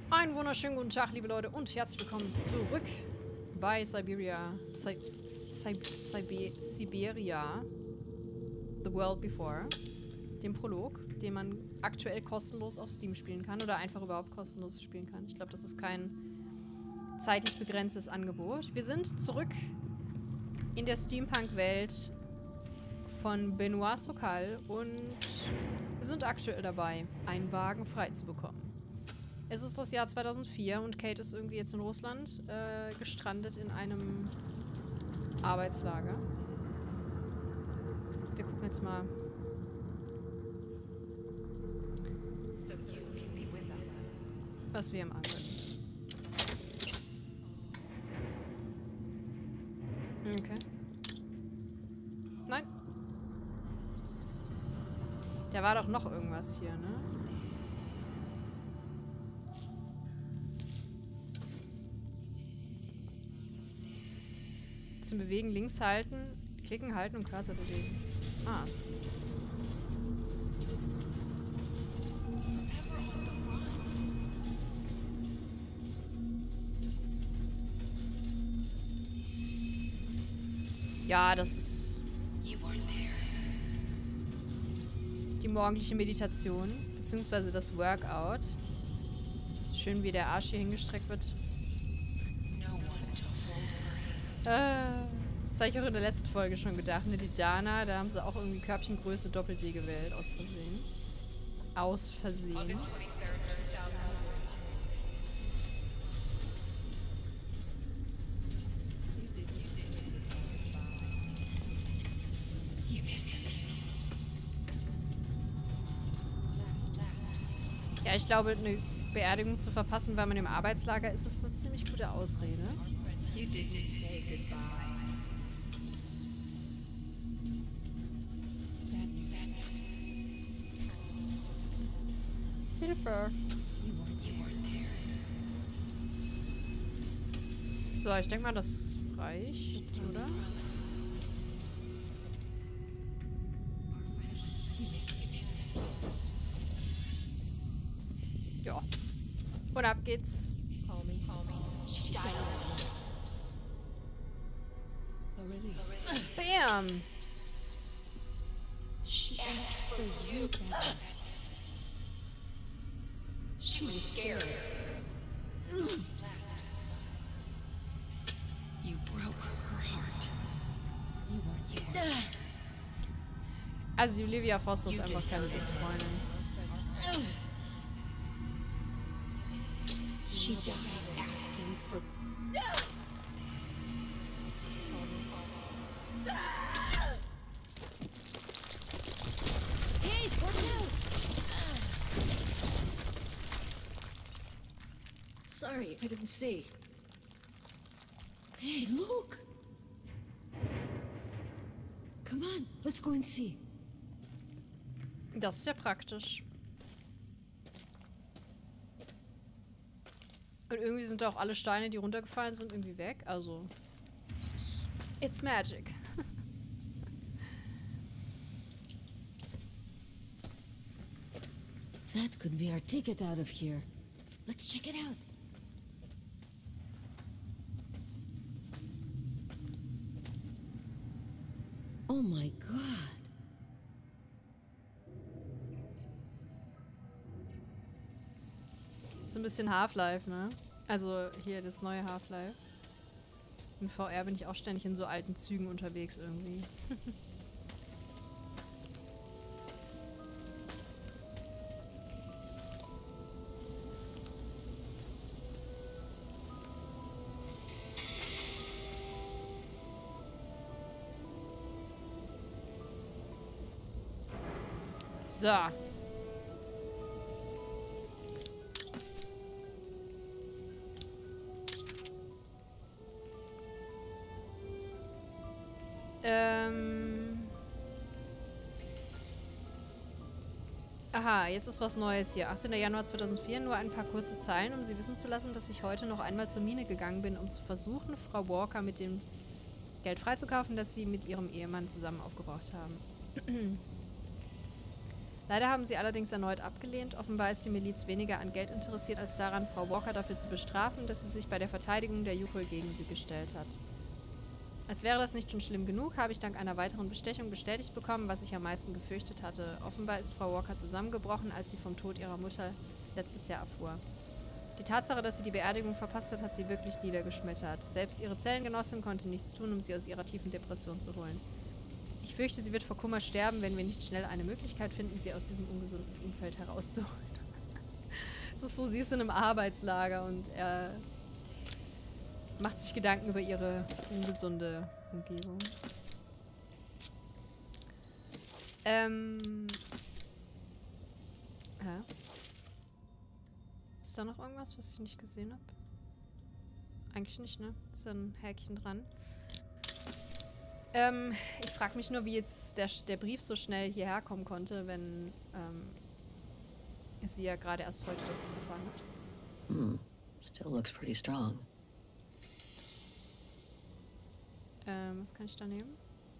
Einen wunderschönen guten Tag, liebe Leute, und herzlich willkommen zurück bei Siberia. Siberia. The World Before. Dem Prolog, den man aktuell kostenlos auf Steam spielen kann oder einfach überhaupt kostenlos spielen kann. Ich glaube, das ist kein zeitlich begrenztes Angebot. Wir sind zurück in der Steampunk-Welt von Benoit Sokal und sind aktuell dabei, einen Wagen frei zu bekommen. Es ist das Jahr 2004 und Kate ist irgendwie jetzt in Russland gestrandet in einem Arbeitslager. Wir gucken jetzt mal. Was wir im Angebot. Okay. Nein. Da war doch noch irgendwas hier, ne? Zum Bewegen links halten, klicken, halten und Cursor bewegen. Ah. Ja, das ist die morgendliche Meditation, beziehungsweise das Workout. Schön, wie der Arsch hier hingestreckt wird. Das habe ich auch in der letzten Folge schon gedacht, ne? Die Dana, da haben sie auch irgendwie Körbchengröße Doppel-D gewählt, aus Versehen. Aus Versehen. Ja, ich glaube, eine Beerdigung zu verpassen, weil man im Arbeitslager ist, ist eine ziemlich gute Ausrede. You didn't say goodbye. Hilfe. So, ich denke mal, das reicht, oder? Ja. Und ab geht's. Bam! She asked for you, Captain. She was scared. You broke her heart. You weren't here. Also die Olivia Foster ist einfach keine gute Freundin. She died asking for... Hey, watch out! Sorry, I didn't see. Hey, look! Come on, let's go and see. Das ist ja praktisch. Und irgendwie sind da auch alle Steine, die runtergefallen sind, irgendwie weg. Also, it's magic. That could be our ticket out of here. Let's check it out. Oh my God. So ein bisschen Half-Life, ne? Also hier das neue Half-Life. In VR bin ich auch ständig in so alten Zügen unterwegs irgendwie. So. Aha, jetzt ist was Neues hier. 18. Januar 2004, nur ein paar kurze Zeilen, um Sie wissen zu lassen, dass ich heute noch einmal zur Mine gegangen bin, um zu versuchen, Frau Walker mit dem Geld freizukaufen, das Sie mit Ihrem Ehemann zusammen aufgebraucht haben. Leider haben sie allerdings erneut abgelehnt. Offenbar ist die Miliz weniger an Geld interessiert, als daran, Frau Walker dafür zu bestrafen, dass sie sich bei der Verteidigung der Yukol gegen sie gestellt hat. Als wäre das nicht schon schlimm genug, habe ich dank einer weiteren Bestechung bestätigt bekommen, was ich am meisten gefürchtet hatte. Offenbar ist Frau Walker zusammengebrochen, als sie vom Tod ihrer Mutter letztes Jahr erfuhr. Die Tatsache, dass sie die Beerdigung verpasst hat, hat sie wirklich niedergeschmettert. Selbst ihre Zellengenossin konnte nichts tun, um sie aus ihrer tiefen Depression zu holen. Ich fürchte, sie wird vor Kummer sterben, wenn wir nicht schnell eine Möglichkeit finden, sie aus diesem ungesunden Umfeld herauszuholen. Es ist so, sie ist in einem Arbeitslager und er macht sich Gedanken über ihre ungesunde Umgebung. Hä? Ist da noch irgendwas, was ich nicht gesehen habe? Eigentlich nicht, ne? Ist da ein Häkchen dran. Ich frage mich nur, wie jetzt der Brief so schnell hierher kommen konnte, wenn sie ja gerade erst heute das erfahren hat. Still looks pretty strong. Was kann ich da nehmen?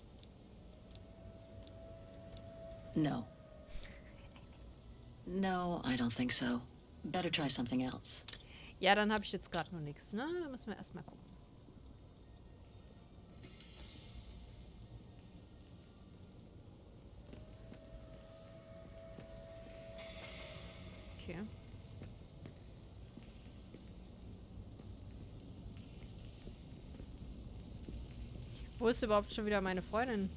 No. No, I don't think so. Better try something else. Ja, dann habe ich jetzt gerade noch nichts, ne? Da müssen wir erstmal gucken. Okay. Wo ist überhaupt schon wieder meine Freundin?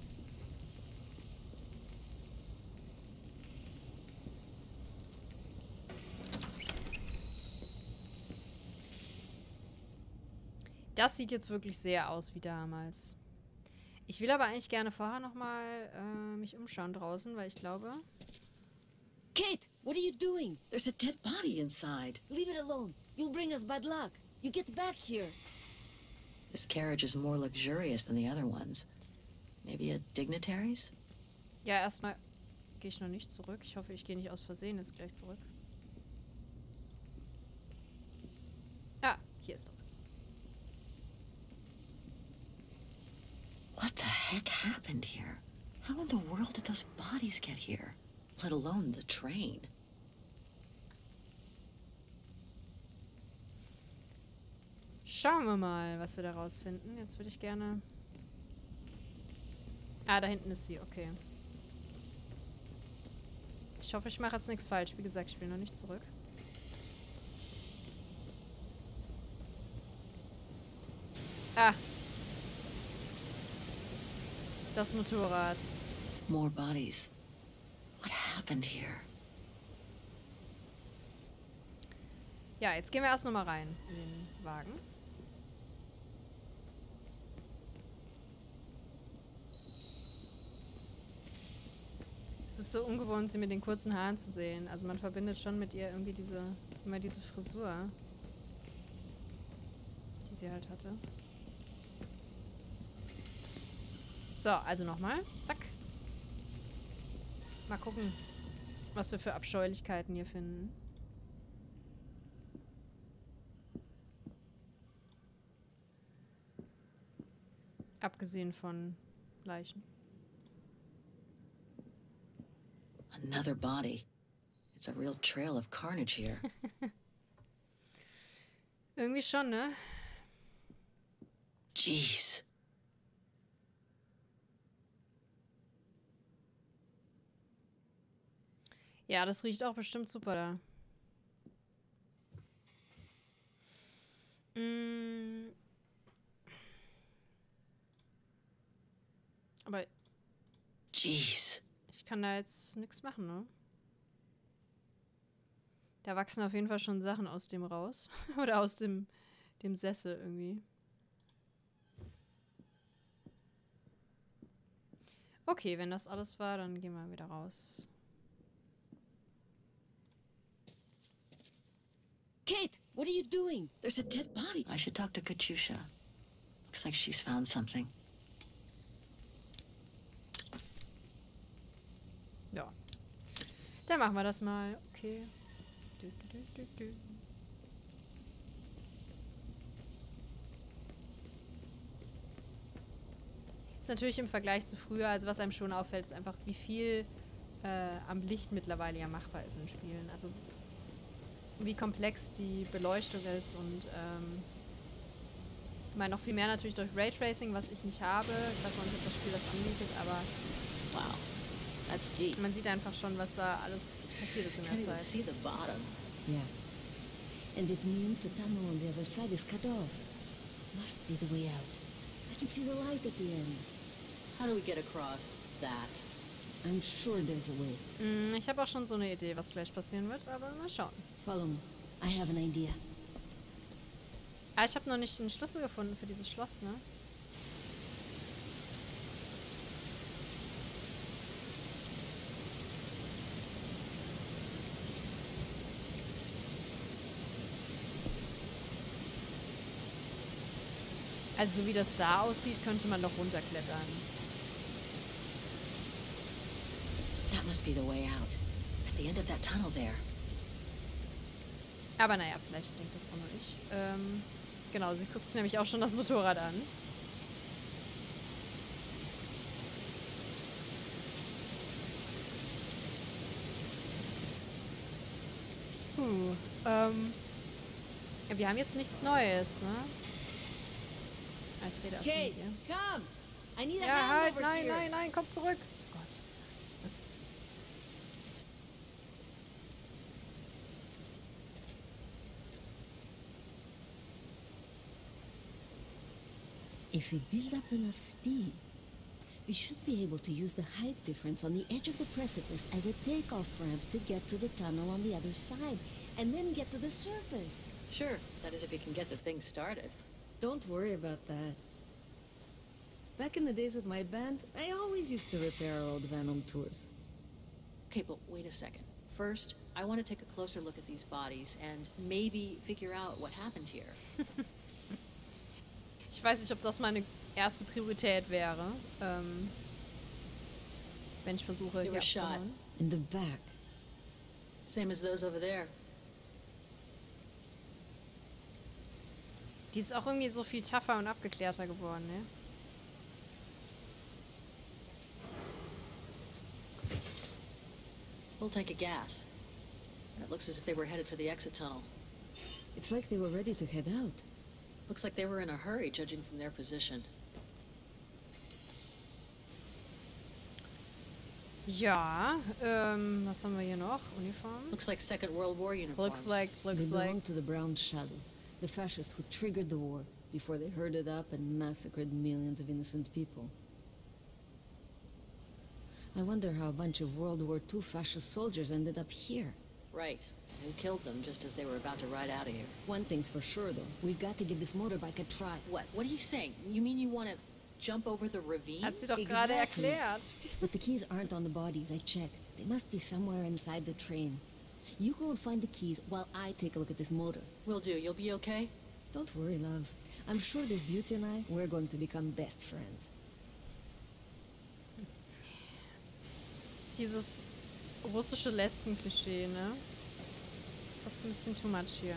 Das sieht jetzt wirklich sehr aus wie damals. Ich will aber eigentlich gerne vorher nochmal mich umschauen draußen, weil ich glaube... Kate, what are you doing? There's a dead body inside. Leave it alone. You'll bring us bad luck. You get back here. This carriage is more luxurious than the other ones. Maybe a dignitary's? Ja, erstmal gehe ich noch nicht zurück. Ich hoffe, ich gehe nicht aus Versehen jetzt gleich zurück. Ah, hier ist doch was. What the heck happened here? How in the world did those bodies get here? Let alone the train. Schauen wir mal, was wir da rausfinden. Jetzt würde ich gerne... Ah, da hinten ist sie, okay. Ich hoffe, ich mache jetzt nichts falsch. Wie gesagt, ich will noch nicht zurück. Ah. Das Motorrad. More bodies. What happened here? Ja, jetzt gehen wir erst nochmal rein in den Wagen. Es ist so ungewohnt, sie mit den kurzen Haaren zu sehen. Also man verbindet schon mit ihr irgendwie immer diese Frisur, die sie halt hatte. So, also nochmal. Zack. Mal gucken, was wir für Abscheulichkeiten hier finden. Abgesehen von Leichen. Another body. It's a real trail of carnage here. Irgendwie schon, ne? Jeez. Ja, das riecht auch bestimmt super da. Aber Jeez. ich kann da jetzt nichts machen, ne? Da wachsen auf jeden Fall schon Sachen aus dem raus. Oder aus dem Sessel irgendwie. Okay, wenn das alles war, dann gehen wir wieder raus. Kate, what are you doing? There's a dead body. I should talk to Katyusha. Looks like she's found something. Ja. Dann machen wir das mal. Okay. Ist natürlich im Vergleich zu früher, also was einem schon auffällt, ist einfach, wie viel am Licht mittlerweile ja machbar ist in Spielen. Also wie komplex die Beleuchtung ist und ich meine noch viel mehr natürlich durch Raytracing, was ich nicht habe. Ich weiß auch nicht, ob das Spiel das anbietet, aber Wow, that's deep. man sieht einfach schon, was da alles passiert ist in Can't der even Zeit. see the bottom. Yeah. And it means the tunnel on the other side is cut off. Must be the way out. I can see the light at the end. How do we get across that? I'm sure there's a way. Ich habe auch schon so eine Idee, was gleich passieren wird, aber mal schauen. Follow me. I have an idea. Ah, ich habe noch nicht den Schlüssel gefunden für dieses Schloss, ne? Also so wie das da aussieht, könnte man doch runterklettern. That must be the way out. At the end of that tunnel there. Aber naja, vielleicht denkt das auch noch ich. Genau, sie kürzt nämlich auch schon das Motorrad an. Wir haben jetzt nichts Neues, ne? Ah, ich rede erst mal Kate, mit ihr. come! I need a Ja, hand halt, over nein, here. nein, nein, komm zurück. Gott. If we build up enough speed, we should be able to use the height difference on the edge of the precipice as a takeoff ramp to get to the tunnel on the other side, and then get to the surface. Sure, that is if you can get the thing started. Don't worry about that. Back in the days with my band, I always used to repair our old van on tours. Okay, but wait a second. First, I want to take a closer look at these bodies and maybe figure out what happened here. Ich weiß nicht, ob das meine erste Priorität wäre. Wenn ich versuche, They hier were shot. abzuhauen. In the back. Same as those over there. Die ist auch irgendwie so viel tougher und abgeklärter geworden, ne? Full tank of gas. And it looks as if they were headed for the exit tunnel. It's like they were ready to head out. Looks like they were in a hurry, judging from their position. Ja, was haben wir hier noch? Uniform? Looks like Second World War uniforms. Looks They like. belong to the Brown Shadow, the fascists who triggered the war before they herded up and massacred millions of innocent people. I wonder how a bunch of World War II fascist soldiers ended up here. Right. Who killed them just as they were about to ride out of here? One thing's for sure, though. We've got to give this motorbike a try. What? What are you saying? You mean you want to jump over the ravine? Hat sie doch gerade Exactly. erklärt. But the keys aren't on the bodies, I checked. They must be somewhere inside the train. You go and find the keys while I take a look at this motor. Will do. You'll be okay? Don't worry, love. I'm sure this beauty and I, we're going to become best friends. Dieses russische Lesben-Klischee, ne? Ist fast ein bisschen too much hier.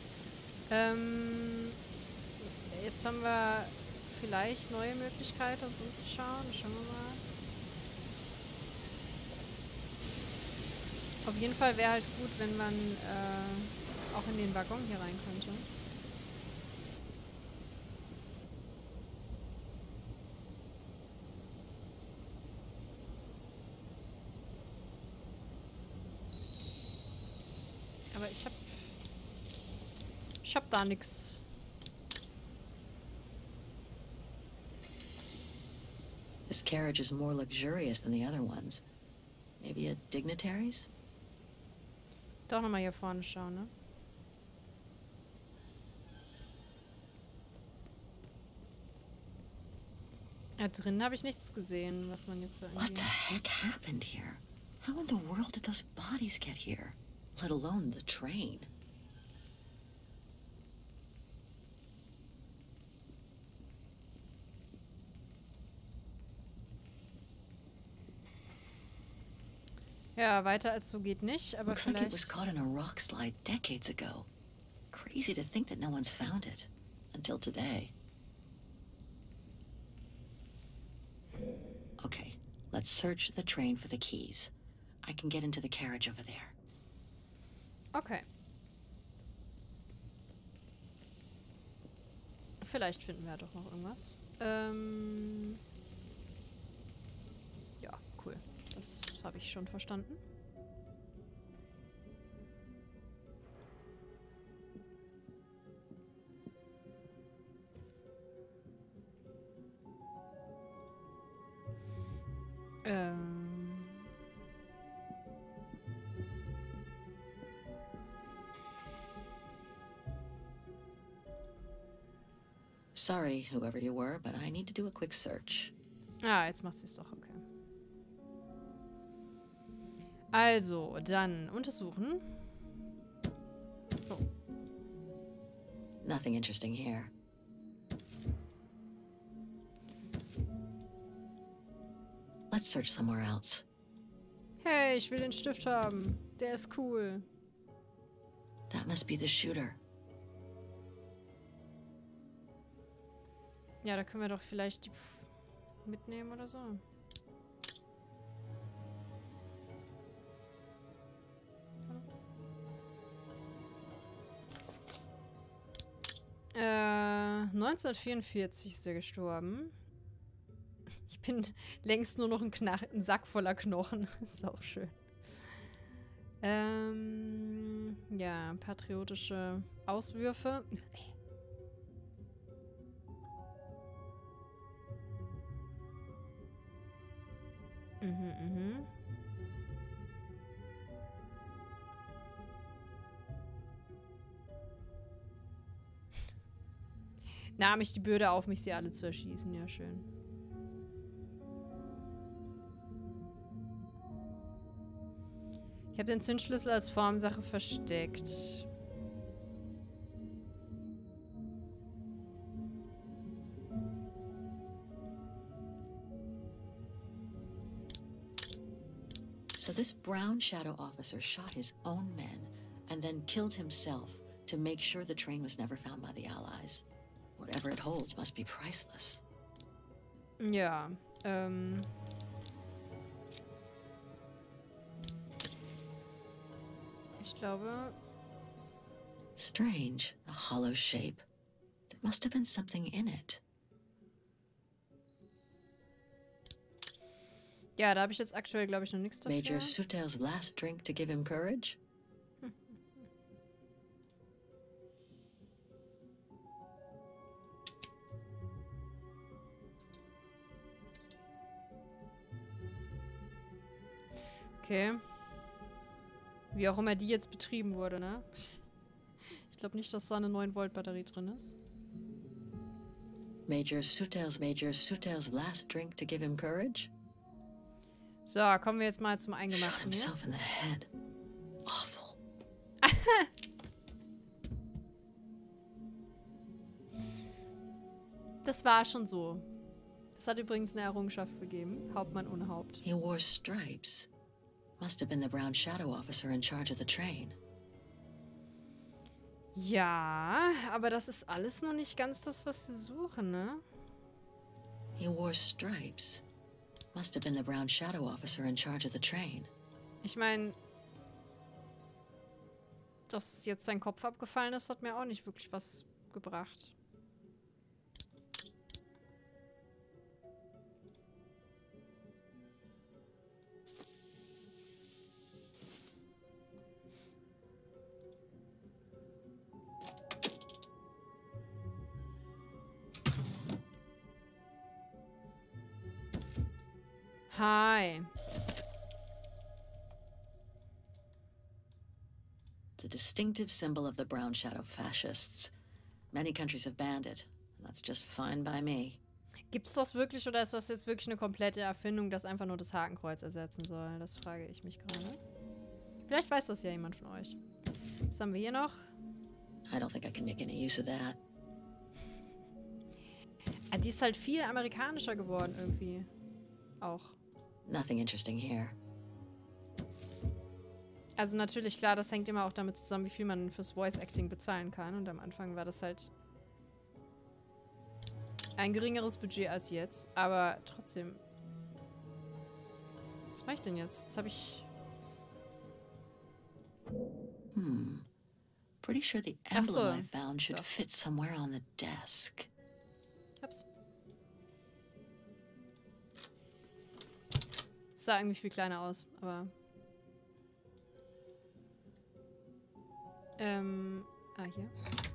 Jetzt haben wir vielleicht neue Möglichkeiten, uns umzuschauen. Schauen wir mal. Auf jeden Fall wäre halt gut, wenn man auch in den Waggon hier rein könnte. Aber ich hab da nix. This carriage is more luxurious than the other ones. Maybe a dignitary's? Doch nochmal hier vorne schauen, ne? Ja, drin habe ich nichts gesehen, was man jetzt so What irgendwie... the heck happened here? How in the world did those bodies get here? Let alone the train. Ja, weiter als so geht nicht, aber Looks like it was vielleicht... caught in a rock slide decades ago. Crazy to think that no one's found it. Until today. Okay, let's search the train for the keys. I can get into the carriage over there. Okay. Vielleicht finden wir ja doch noch irgendwas. Ja, cool. Das habe ich schon verstanden. Sorry, whoever you were, but I need to do a quick search. Ah, jetzt macht sie es doch, okay. Also, dann untersuchen. Oh. Nothing interesting here. Let's search somewhere else. Hey, ich will den Stift haben. Der ist cool. That must be the shooter. Ja, da können wir doch vielleicht die mitnehmen oder so. Äh, 1944 ist er gestorben. Ich bin längst nur noch ein Sack voller Knochen. Ist auch schön. Ja, patriotische Auswürfe. Mhm. Nahm ich die Bürde auf mich, sie alle zu erschießen. Ja, schön. Ich habe den Zündschlüssel als Formsache versteckt. So this Brown Shadow officer shot his own men and then killed himself to make sure the train was never found by the Allies. Whatever it holds must be priceless. Ja, ich glaube... Strange, a hollow shape. There must have been something in it. Ja, da habe ich jetzt aktuell, glaube ich, noch nichts dafür. Major Sutel's last drink to give him courage? Okay. Wie auch immer die jetzt betrieben wurde, ne? Ich glaube nicht, dass da eine 9-Volt-Batterie drin ist. Major Sutel's last drink to give him courage? So, kommen wir jetzt mal zum Shot Eingemachten hier. himself in the head. Awful. Das war schon so. Das hat übrigens eine Errungenschaft gegeben. Hauptmann ohne Haupt. He wore stripes. Must have been the Brown Shadow officer in charge of the train. Ja, aber das ist alles noch nicht ganz das, was wir suchen, ne? He wore stripes. Must have been the Brown Shadow officer in charge of the train. Ich meine, dass jetzt sein Kopf abgefallen ist, hat mir auch nicht wirklich was gebracht. Hi. The distinctive symbol of the Brown Shadow fascists. Many countries have banned it, and that's just fine by me. Gibt's das wirklich oder ist das jetzt wirklich eine komplette Erfindung, das einfach nur das Hakenkreuz ersetzen soll? Das frage ich mich gerade. Vielleicht weiß das ja jemand von euch. Was haben wir hier noch? I don't think I can make any use of that. Ah, die ist halt viel amerikanischer geworden irgendwie. Auch. Nothing interesting here. Also natürlich, klar, das hängt immer auch damit zusammen, wie viel man fürs Voice Acting bezahlen kann. Und am Anfang war das halt ein geringeres Budget als jetzt. Aber trotzdem. Was mache ich denn jetzt? Jetzt habe ich Pretty sure the Ach so. emblem I found should Doch. fit somewhere on the desk. Ups. Sah irgendwie viel kleiner aus, aber... hier.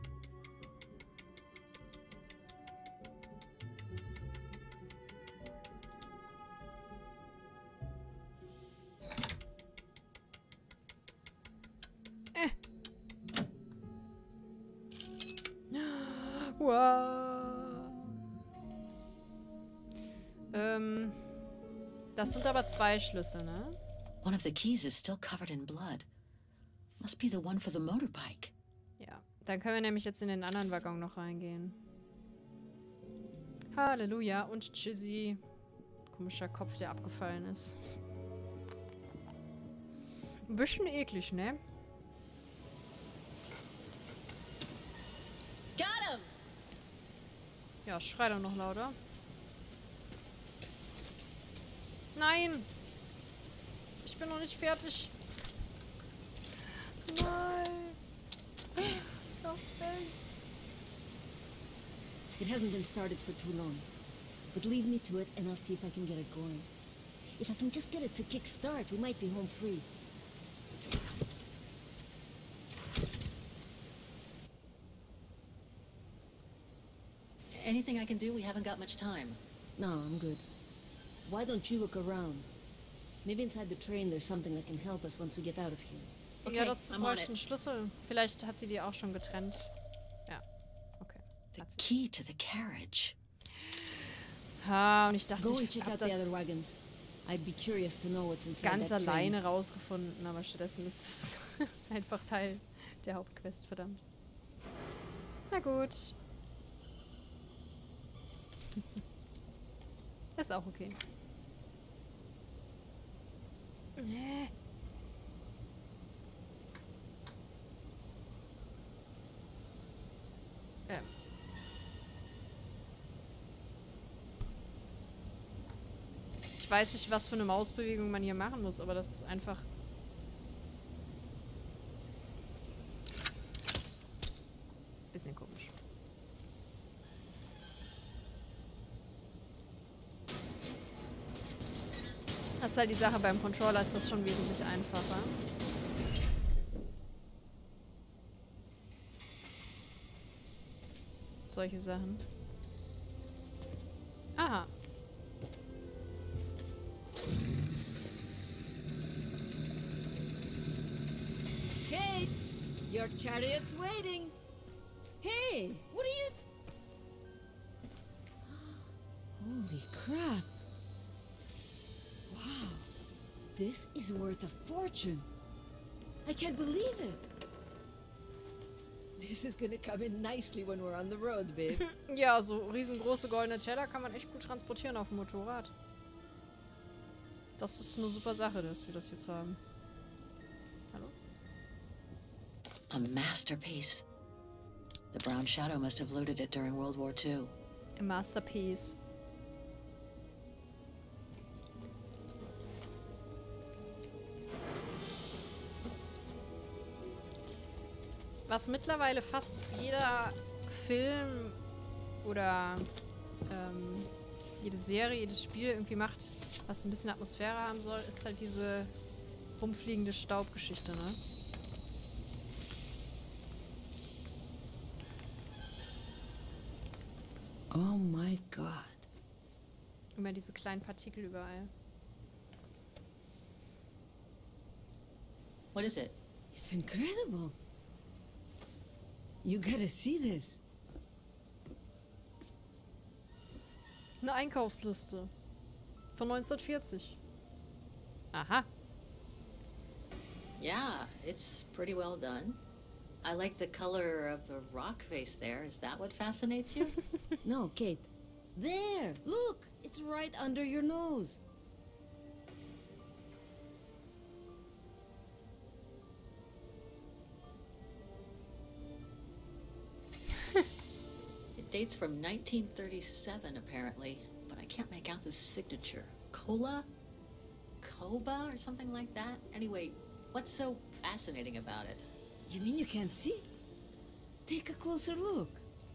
Wow. Das sind aber 2 Schlüssel, ne? One of the keys is still covered in blood. Must be the one for the motorbike. Ja, dann können wir nämlich jetzt in den anderen Waggon noch reingehen. Halleluja und tschüssi. Komischer Kopf, der abgefallen ist. Ein bisschen eklig, ne? Got him! Ja, schrei doch noch lauter. Nein! Ich bin noch nicht fertig. Nein! Doch nicht. It hasn't been started for too long. But leave me to it and I'll see if I can get it going. If I can just get it to kickstart, we might be home free. Anything I can do? We haven't got much time. No, I'm good. Why don't you look around? Maybe inside the train there's something that can help us once we get out of here. Okay, Ja, dazu I'm on bräuchte it. einen Schlüssel. Vielleicht hat sie die auch schon getrennt. Ja, okay. The Hat sie. key to the carriage. Ha, und ich dachte, Go and ich check hab out the other das wagons. I'd be curious to know what's inside ganz that train. alleine rausgefunden, aber stattdessen ist es einfach Teil der Hauptquest, verdammt. Na gut. Ist auch okay. Ich weiß nicht, was für eine Mausbewegung man hier machen muss, aber das ist einfach... bisschen komisch. Das ist halt die Sache, beim Controller ist das schon wesentlich einfacher. Solche Sachen. Aha. Kate! Your chariot's waiting! Hey! What are you... Holy crap! Wow! This is worth a fortune! I can't believe it! This is gonna come in nicely when we're on the road, babe. Ja, so riesengroße goldene Teller kann man echt gut transportieren auf dem Motorrad. Das ist eine super Sache, dass wir das jetzt haben. Hallo? A masterpiece. The Brown Shadow must have loaded it during World War II. A Masterpiece. Was mittlerweile fast jeder Film oder jede Serie, jedes Spiel irgendwie macht, was ein bisschen Atmosphäre haben soll, ist halt diese rumfliegende Staubgeschichte, ne? Oh my god. Immer diese kleinen Partikel überall. What is it? It's incredible. You gotta see this. Eine Einkaufsliste. Von 1940. Aha. Yeah, it's pretty well done. I like the color of the rock face there. Is that what fascinates you? No, Kate. There! Look! It's right under your nose. It dates from 1937, apparently, but I can't make out the signature. Cola? Coba or something like that? Anyway, what's so fascinating about it? You mean you can't see? Take a closer look.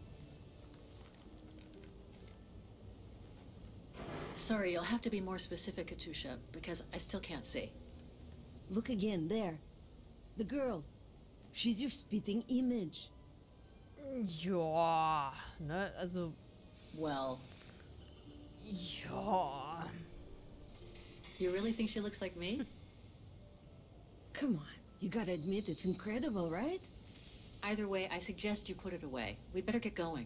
Sorry, you'll have to be more specific, Katusha, because I still can't see. Look again, there. The girl. She's your spitting image. Ja, ne, also... Well, Ja... you really think she looks like me? Come on, you gotta admit it's incredible, right? Either way, I suggest you put it away. We'd better get going.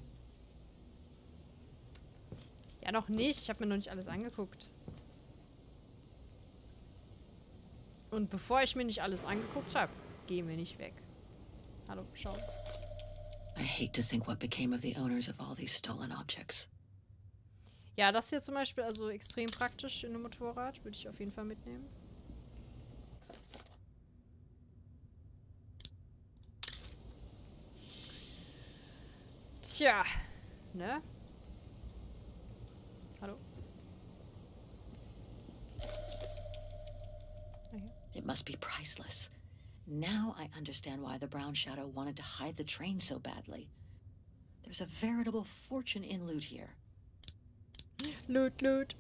Ja, noch nicht. Ich habe mir noch nicht alles angeguckt. Und bevor ich mir nicht alles angeguckt habe, gehen wir nicht weg. Hallo, schau. I hate to think what became of the owners of all these stolen objects. Ja, das hier zum Beispiel, also extrem praktisch in einem Motorrad. Würde ich auf jeden Fall mitnehmen. Tja, ne? Hallo? It must be priceless. Now I understand why the Brown Shadow wanted to hide the train so badly. There's a veritable fortune in loot here. Loot, loot.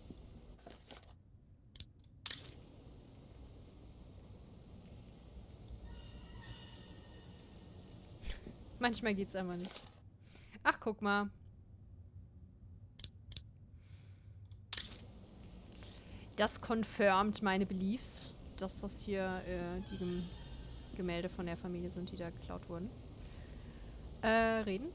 Manchmal geht's einfach nicht. Ach, guck mal. Das confirmt meine Beliefs, dass das hier die Gemälde von der Familie sind, die da geklaut wurden. Reden?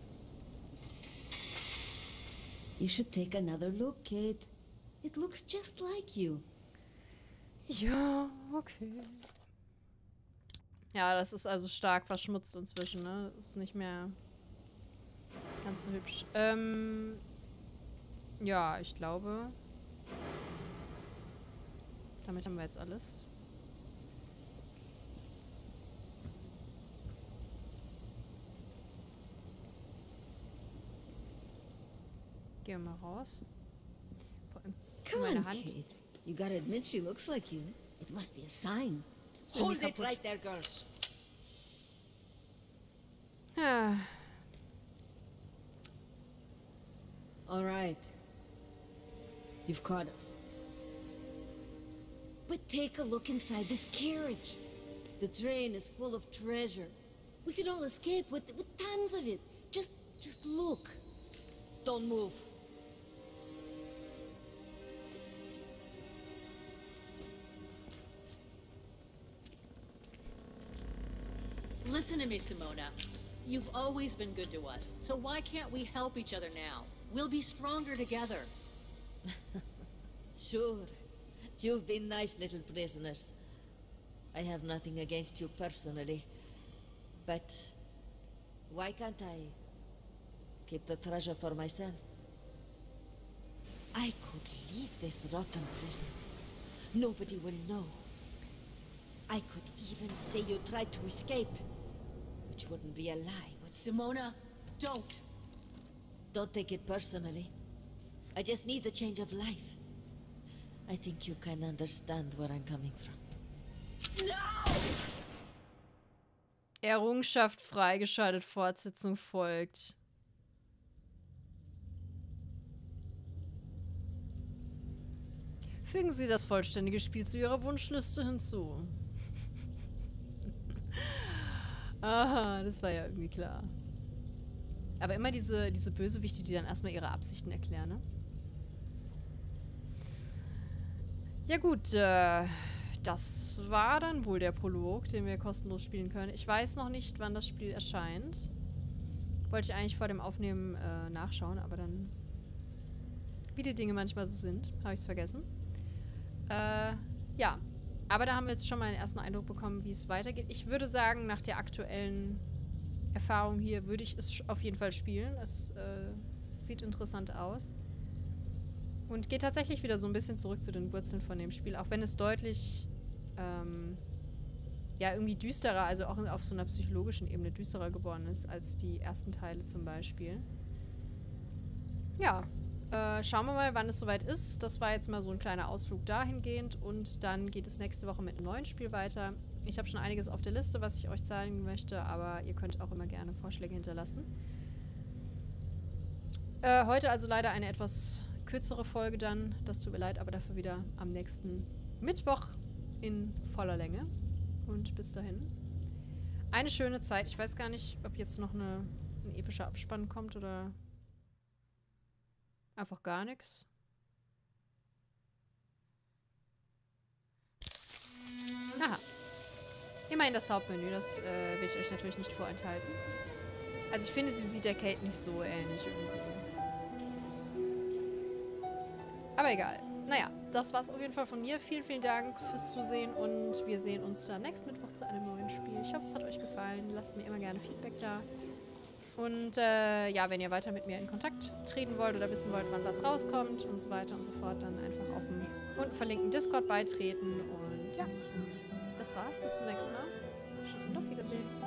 You should take another look, Kate. It looks just like you. Ja, okay. Ja, das ist also stark verschmutzt inzwischen, ne? Das ist nicht mehr ganz so hübsch. Ja, ich glaube... Damit haben wir jetzt alles. Gehen wir mal raus. Come Meine on, Hand. Kate. You gotta admit she looks like you. It must be a sign. Hold it right there, girls. Ja. All right. You've caught us. But take a look inside this carriage. The train is full of treasure. We can all escape with tons of it. Just look. Don't move. Listen to me, Simona. You've always been good to us, so why can't we help each other now? We'll be stronger together. Sure. You've been nice little prisoners. I have nothing against you personally. But why can't I keep the treasure for myself? I could leave this rotten prison. Nobody will know. I could even say you tried to escape, which wouldn't be a lie. Simona, don't. Don't take it personally. I just need a change of life. I think you can understand where I'm coming from. No! Errungenschaft freigeschaltet, Fortsetzung folgt. Fügen Sie das vollständige Spiel zu Ihrer Wunschliste hinzu. Aha, das war ja irgendwie klar. Aber immer diese Bösewichte, die dann erstmal ihre Absichten erklären, ne? Ja gut, das war dann wohl der Prolog, den wir kostenlos spielen können. Ich weiß noch nicht, wann das Spiel erscheint. Wollte ich eigentlich vor dem Aufnehmen nachschauen, aber dann, wie die Dinge manchmal so sind, habe ich es vergessen. Ja, aber da haben wir jetzt schon mal einen ersten Eindruck bekommen, wie es weitergeht. Ich würde sagen, nach der aktuellen Erfahrung hier würde ich es auf jeden Fall spielen. Es sieht interessant aus. Und geht tatsächlich wieder so ein bisschen zurück zu den Wurzeln von dem Spiel, auch wenn es deutlich, ja, irgendwie düsterer, also auch auf so einer psychologischen Ebene düsterer geworden ist als die ersten Teile zum Beispiel. Ja, schauen wir mal, wann es soweit ist. Das war jetzt mal so ein kleiner Ausflug dahingehend und dann geht es nächste Woche mit einem neuen Spiel weiter. Ich habe schon einiges auf der Liste, was ich euch zeigen möchte, aber ihr könnt auch immer gerne Vorschläge hinterlassen. Heute also leider eine etwas kürzere Folge dann. Das tut mir leid, aber dafür wieder am nächsten Mittwoch in voller Länge. Und bis dahin. Eine schöne Zeit. Ich weiß gar nicht, ob jetzt noch ein epischer Abspann kommt oder einfach gar nichts. Aha. Immerhin das Hauptmenü, das will ich euch natürlich nicht vorenthalten. Also ich finde, sie sieht der Kate nicht so ähnlich irgendwie. Aber egal. Naja, das war's auf jeden Fall von mir. Vielen, vielen Dank fürs Zusehen und wir sehen uns dann nächsten Mittwoch zu einem neuen Spiel. Ich hoffe, es hat euch gefallen. Lasst mir immer gerne Feedback da. Und ja, wenn ihr weiter mit mir in Kontakt treten wollt oder wissen wollt, wann was rauskommt und so weiter und so fort, dann einfach auf dem unten verlinkten Discord beitreten. Und ja, das war's. Bis zum nächsten Mal. Tschüss und auf Wiedersehen.